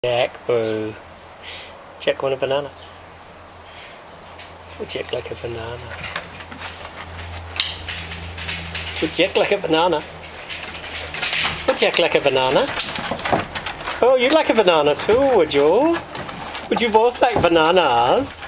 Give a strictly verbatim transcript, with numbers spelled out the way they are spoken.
Jack, boo. Jack want a banana? Would Jack like a banana? Would Jack like a banana? Would Jack like a banana? Oh, you'd like a banana too, would you? Would you both like bananas?